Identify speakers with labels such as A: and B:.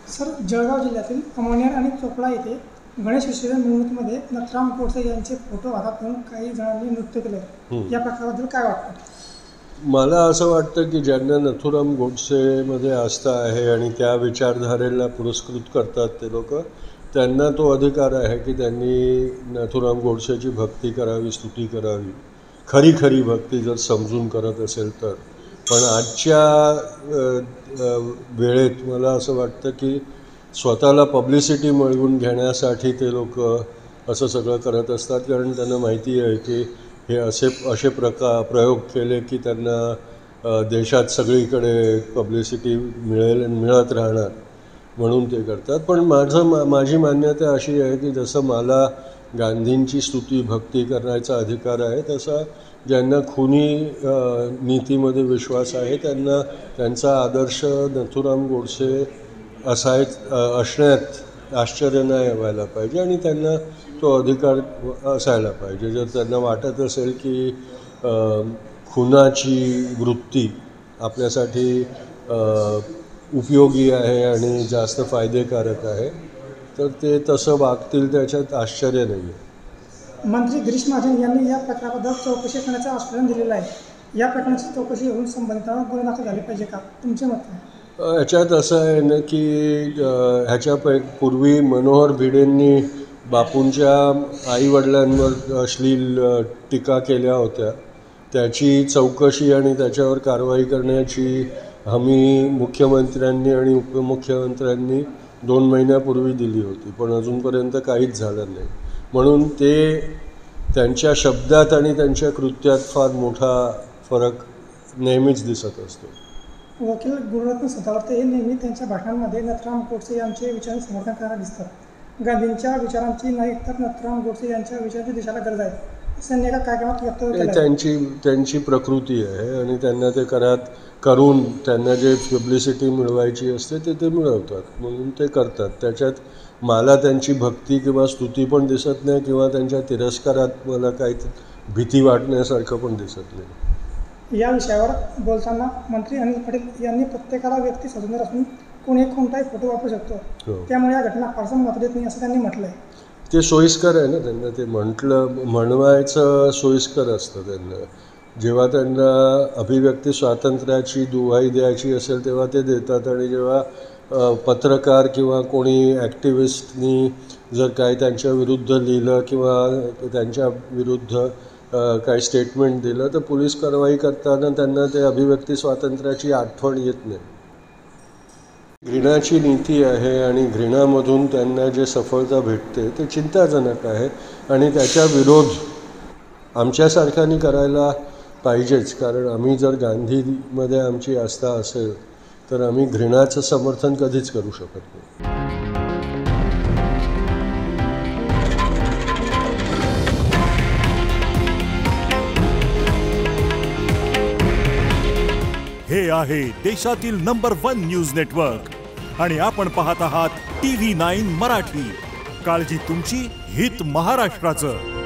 A: Sir, Jalgaon जिल्ह्यातील अमळनेर आणि चोपडा येथे गणेश विसर्जन मिरवणुकीमध्ये नथुराम गोडसे यांचे फोटो हातात घेऊन काही जणांनी नृत्य केले। या प्रकाराबद्दल काय वाटतं?
B: मला असं वाटतं की ज्यांना नथुराम गोडसेमध्ये आस्था आहे आणि त्या विचारधारेला पुरस्कृत करतात ते लोक, त्यांना तो अधिकार आहे की त्यांनी नथुराम गोडसेची भक्ती करावी, स्तुती करावी, खरी भक्ती जर समजून करत असेल तर। पण आजच्या वेळेत मला असं वाटतं की स्वतःला पब्लिसिटी मिळवून घेण्यासाठी ते लोक असं सगळं करत असतात, कारण त्यांना माहिती आहे की हे असे प्रयोग केले की त्यांना देशात सगळीकडे पब्लिसिटी मिळेल आणि मिळत राहणार, म्हणून ते करतात। पण माझी मान्यता अशी आहे की जसं मला गांधींची स्तुती भक्ती करण्याचा अधिकार आहे, तसा ज्यांना खुनी नीतीमध्ये विश्वास आहे त्यांना त्यांचा आदर्श नथुराम गोडसे असण्यात आश्चर्य नाही व्हायला पाहिजे आणि त्यांना तो अधिकार असायला पाहिजे। जर त्यांना वाटत असेल की खुनाची वृत्ती आपल्यासाठी उपयोगी आहे आणि जास्त फायदेकारक आहे, तर ते तसं वागतील, त्याच्यात आश्चर्य नाही आहे।
A: मंत्री गिरीश महाजन यांनी या प्रकाराबद्दल चौकशी करण्याचं आश्वासन दिलेलं आहे। या प्रकरणाची चौकशी होऊन संबंधितांवर गुन्हे दाखल झाले पाहिजे का, तुमचे मत आहे?
B: ह्याच्यात असं आहे ना की ह्याच्यापूर्वी मनोहर भिडेंनी बापूंच्या आईवडिलांवर अश्लील टीका केल्या होत्या, त्याची चौकशी आणि त्याच्यावर कारवाई करण्याची हमी मुख्यमंत्र्यांनी आणि उपमुख्यमंत्र्यांनी 2 महिन्यापूर्वी दिली होती, पण अजूनपर्यंत काहीच झालं नाही। म्हणून ते त्यांच्या शब्दात आणि त्यांच्या कृत्यात फार मोठा फरक नेहमीच दिसत असतो।
A: वकील गुरुरत्न सदावर्ते हे नेहमी त्यांच्या भाषणांमध्ये नथुराम गोडसे यांचे विचारांचे समर्थन करायला दिसतात। गांधींच्या विचारांची नाही तर नथुराम गोडसे यांच्या विचारांची देशाला गरज आहे, असं त्यांनी एका कार्यक्रमात व्यक्त केलं।
B: त्यांची प्रकृती आहे आणि त्यांना ते करून त्यांना जे पब्लिसिटी मिळवायची असते ते मिळवतात, म्हणून ते करतात। त्याच्यात मला त्यांची भक्ती किंवा स्तुती पण दिसत नाही किंवा त्यांच्या तिरस्कारात मला काही भीती वाटण्यासारखं पण दिसत नाही।
A: या विषयावर बोलताना मंत्री अनिल पटेल यांनी प्रत्येकाला व्यक्ती स्वातंत्र्य असून कोणी कोणताही फोटो वापरू शकतो, त्यामुळे या घटना फारसा महत्त्व देत नाही असं त्यांनी म्हटलं आहे।
B: ते सोयीस्कर आहे ना, त्यांना ते म्हणवायचं सोयीस्कर असतं त्यांना। जेव्हा त्यांना अभिव्यक्ती स्वातंत्र्याची दुहाई द्यायची असेल तेव्हा ते देतात, आणि जेव्हा पत्रकार किंवा कोणी ॲक्टिव्हिस्टनी जर काही त्यांच्या विरुद्ध लिहिलं किंवा त्यांच्या विरुद्ध काही स्टेटमेंट दिलं तर पोलीस कारवाई करताना त्यांना ते अभिव्यक्ती स्वातंत्र्याची आठवण येत नाही। घृणाची नीती आहे आणि घृणामधून त्यांना जे सफलता भेटते ते चिंताजनक आहे, आणि त्याचा विरोध आमच्यासारख्यांनी करायला पाहिजेच, कारण आम्ही जर गांधीमध्ये आमची आस्था असेल तर आम्ही घृणाचं समर्थन कधीच करू शकत नाही।
C: हे आहे देशातील नंबर 1 न्यूज नेटवर्क आणि आपण पाहत आहात TV9 मराठी। काळजी तुमची, हित महाराष्ट्राचं।